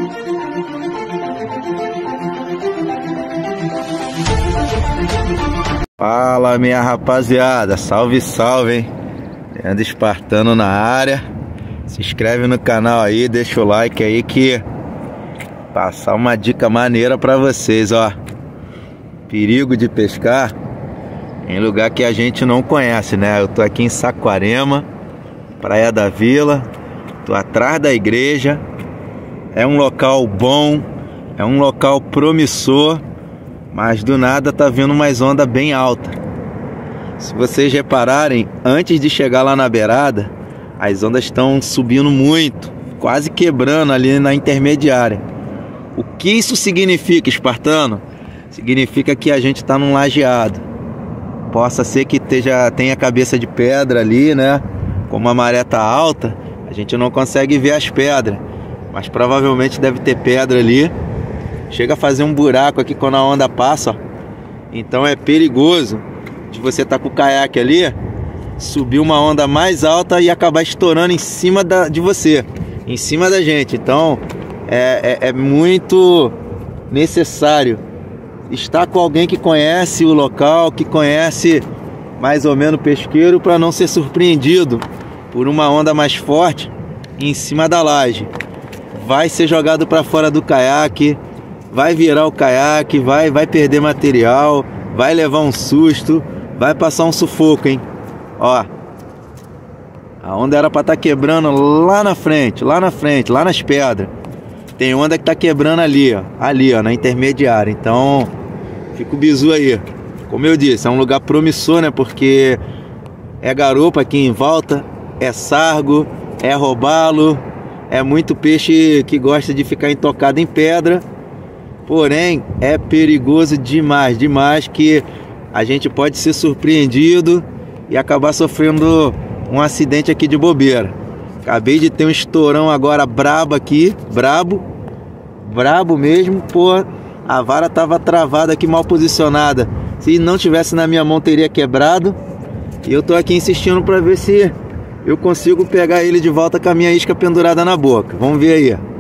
Fala, minha rapaziada, salve, salve, hein? Leandro Espartano na área. Se inscreve no canal aí, deixa o like aí que passar uma dica maneira pra vocês, ó. Perigo de pescar em lugar que a gente não conhece, né? Eu tô aqui em Saquarema, Praia da Vila, tô atrás da igreja. É um local bom, é um local promissor, mas do nada tá vindo umas ondas bem altas. Se vocês repararem, antes de chegar lá na beirada, as ondas estão subindo muito, quase quebrando ali na intermediária. O que isso significa, Espartano? Significa que a gente está num lajeado. Possa ser que tenha cabeça de pedra ali, né? Como a maré tá alta, a gente não consegue ver as pedras, mas provavelmente deve ter pedra ali. Chega a fazer um buraco aqui quando a onda passa, ó. Então é perigoso de você estar com o caiaque ali, subir uma onda mais alta e acabar estourando em cima de você, em cima da gente. Então é muito necessário estar com alguém que conhece o local, que conhece mais ou menos o pesqueiro, para não ser surpreendido por uma onda mais forte em cima da laje. Vai ser jogado para fora do caiaque, vai virar o caiaque, vai perder material, vai levar um susto, vai passar um sufoco, hein? Ó, a onda era para estar quebrando lá na frente, lá nas pedras. Tem onda que tá quebrando ali, ó, na intermediária. Então, fica o bizu aí. Como eu disse, é um lugar promissor, né? Porque é garopa aqui em volta, é sargo, é robalo, é muito peixe que gosta de ficar intocado em pedra. Porém, é perigoso demais, que a gente pode ser surpreendido e acabar sofrendo um acidente aqui de bobeira. Acabei de ter um estourão agora brabo aqui, brabo mesmo. Pô, a vara tava travada aqui, mal posicionada. Se não tivesse na minha mão, teria quebrado. E eu tô aqui insistindo para ver se eu consigo pegar ele de volta com a minha isca pendurada na boca. Vamos ver aí.